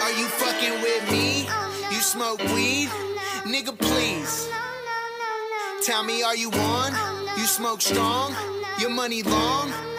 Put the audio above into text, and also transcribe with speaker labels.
Speaker 1: Are you fucking with me? You smoke weed? Nigga, please. Tell me, are you on? You smoke strong? Your money long?